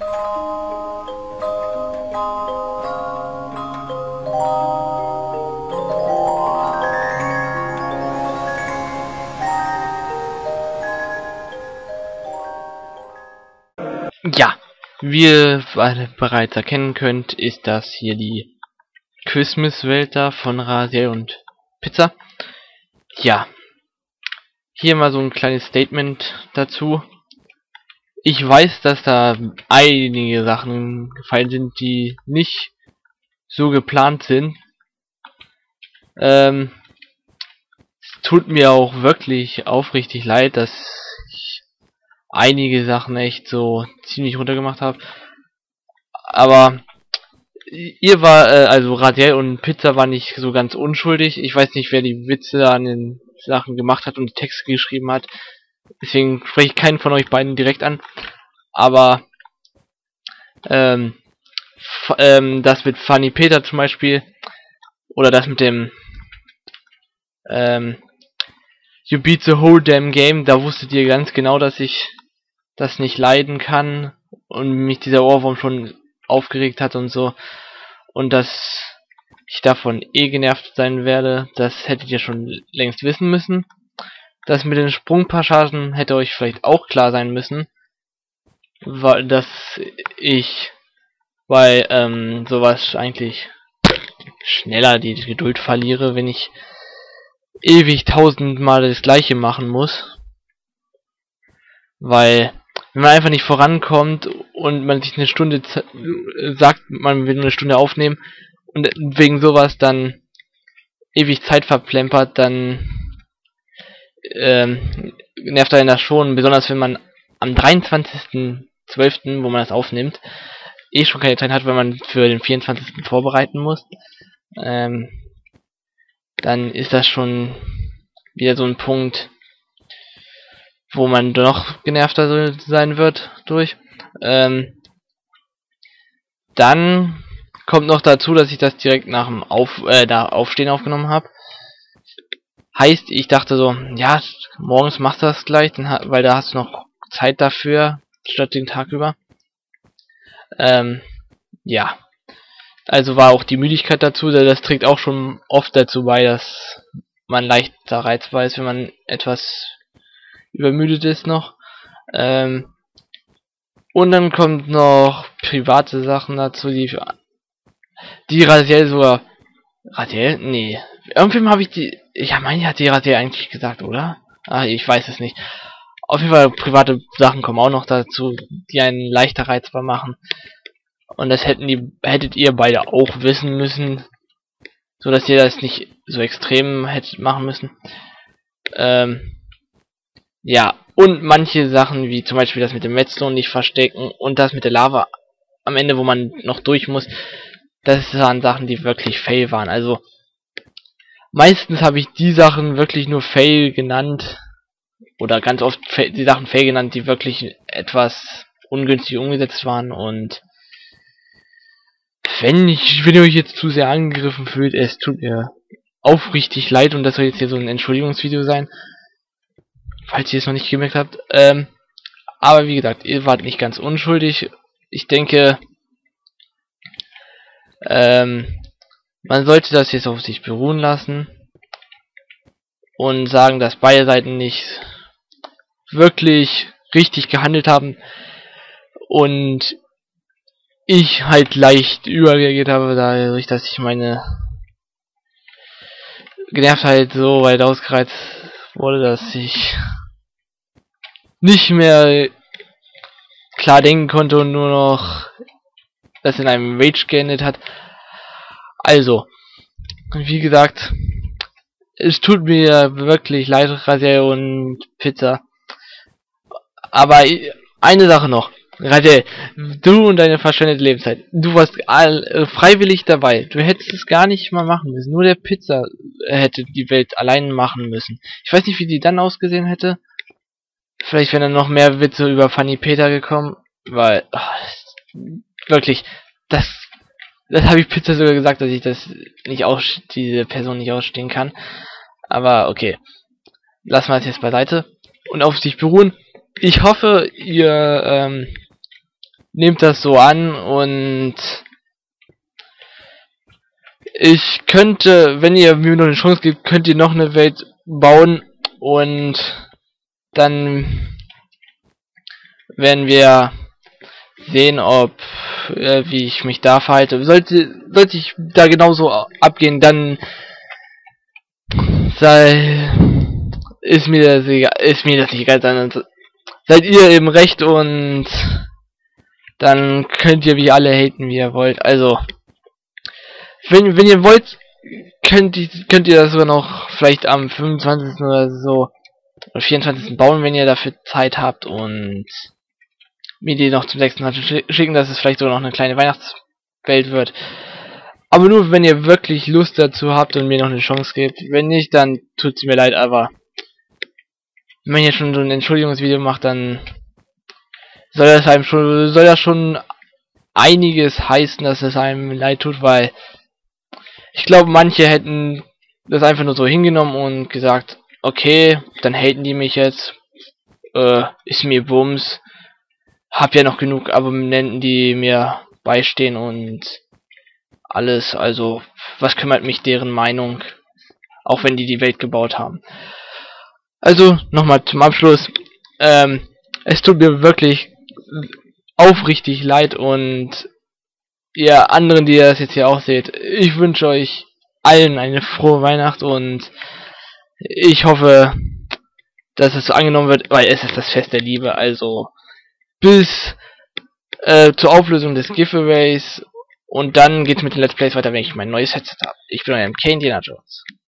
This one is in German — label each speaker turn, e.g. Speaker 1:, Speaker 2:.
Speaker 1: Ja, wie ihr bereits erkennen könnt, ist das hier die Christmas-Welt da von Raziel und Pizza. Ja, hier mal so ein kleines Statement dazu. Ich weiß, dass da einige Sachen gefallen sind, die nicht so geplant sind. Es tut mir auch wirklich aufrichtig leid, dass ich einige Sachen echt so ziemlich runtergemacht habe. Aber ihr war, also Raziel und Pizza war nicht so ganz unschuldig. Ich weiß nicht, wer die Witze an den Sachen gemacht hat und die Texte geschrieben hat. Deswegen spreche ich keinen von euch beiden direkt an. Aber das mit Funny Peter zum Beispiel oder das mit dem You beat the whole damn game, da wusstet ihr ganz genau, dass ich das nicht leiden kann und mich dieser Ohrwurm schon aufgeregt hat und so. Und dass ich davon genervt sein werde, das hättet ihr schon längst wissen müssen. Das mit den Sprungpassagen hätte euch vielleicht auch klar sein müssen, weil dass ich bei sowas eigentlich schneller die Geduld verliere, wenn ich ewig 1000-mal das gleiche machen muss. Weil wenn man einfach nicht vorankommt und man sich eine Stunde sagt, man will eine Stunde aufnehmen und wegen sowas dann ewig Zeit verplempert, dann nervt einen das schon, besonders wenn man am 23.12., wo man das aufnimmt, schon keine Zeit hat, weil man für den 24. vorbereiten muss. Dann ist das schon wieder so ein Punkt, wo man noch genervter sein wird durch. Dann kommt noch dazu, dass ich das direkt nach dem Aufstehen aufgenommen habe. Heißt, ich dachte so, ja, morgens machst du das gleich, weil da hast du noch Zeit dafür, statt den Tag über. Ja. Also war auch die Müdigkeit dazu, das trägt auch schon oft dazu bei, dass man leichter reizbar ist, wenn man etwas übermüdet ist noch. Und dann kommt noch private Sachen dazu, die Raziel sogar... Raziel? Nee. Irgendwem habe ich die... Ich meine, hat die Raziel eigentlich gesagt, oder? Ah, ich weiß es nicht. Auf jeden Fall, private Sachen kommen auch noch dazu, die einen leichter reizbar machen. Und das hättet ihr beide auch wissen müssen, so dass ihr das nicht so extrem hättet machen müssen. Ja, und manche Sachen, wie zum Beispiel das mit dem Redstone nicht verstecken und das mit der Lava am Ende, wo man noch durch muss, das waren Sachen, die wirklich Fail waren. Also, meistens habe ich die Sachen wirklich nur Fail genannt, oder ganz oft die Sachen Fail genannt, die wirklich etwas ungünstig umgesetzt waren. Und wenn ihr euch jetzt zu sehr angegriffen fühlt, es tut mir aufrichtig leid und das soll jetzt hier so ein Entschuldigungsvideo sein, falls ihr es noch nicht gemerkt habt. Aber wie gesagt, ihr wart nicht ganz unschuldig. Ich denke, man sollte das jetzt auf sich beruhen lassen und sagen, dass beide Seiten nicht wirklich richtig gehandelt haben und ich halt leicht überreagiert habe, dadurch, dass ich meine Genervtheit so weit ausgereizt wurde, dass ich nicht mehr klar denken konnte und nur noch das in einem Rage geendet hat. Also, wie gesagt, es tut mir wirklich leid, Raziel und Pizza. Aber eine Sache noch. Raziel, du und deine verschwendete Lebenszeit. Du warst freiwillig dabei. Du hättest es gar nicht mal machen müssen. Nur der Pizza hätte die Welt allein machen müssen. Ich weiß nicht, wie die dann ausgesehen hätte. Vielleicht wären dann noch mehr Witze über Funny Peter gekommen. Weil, wirklich, das habe ich Pizza sogar gesagt, dass ich das nicht diese Person nicht ausstehen kann. Aber okay. Lassen wir es jetzt beiseite. Und auf sich beruhen. Ich hoffe, ihr nehmt das so an und ich könnte, wenn ihr mir noch eine Chance gibt, könnt ihr noch eine Welt bauen und dann werden wir sehen, ob wie ich mich da verhalte. Sollte ich da genauso abgehen, dann sei ist mir das egal, dann seid ihr im Recht und dann könnt ihr wie alle haten, wie ihr wollt. Also wenn ihr wollt, könnt ihr das sogar noch vielleicht am 25. oder so oder 24. bauen, wenn ihr dafür Zeit habt und mir die noch zum 26. schicken, dass es vielleicht sogar noch eine kleine Weihnachtswelt wird. Aber nur, wenn ihr wirklich Lust dazu habt und mir noch eine Chance gebt. Wenn nicht, dann tut's mir leid, aber wenn man hier schon so ein Entschuldigungsvideo macht, dann soll das schon einiges heißen, dass es einem leid tut, weil ich glaube, manche hätten das einfach nur so hingenommen und gesagt, okay, dann haten die mich jetzt, ist mir Bums, hab ja noch genug Abonnenten, die mir beistehen und alles, also was kümmert mich deren Meinung, auch wenn die Welt gebaut haben. Also nochmal zum Abschluss, es tut mir wirklich aufrichtig leid und ihr anderen, die das jetzt hier auch seht, ich wünsche euch allen eine frohe Weihnacht und ich hoffe, dass es so angenommen wird, weil es ist das Fest der Liebe, also bis zur Auflösung des Giveaways und dann geht's mit den Let's Plays weiter, wenn ich mein neues Headset habe. Ich bin euer MK Indiana Jones.